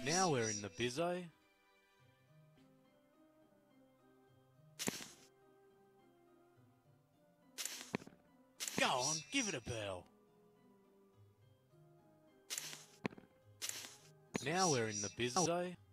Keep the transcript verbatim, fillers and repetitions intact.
Now we're in the bizzo. Go on, give it a bell. Now we're in the bizzo.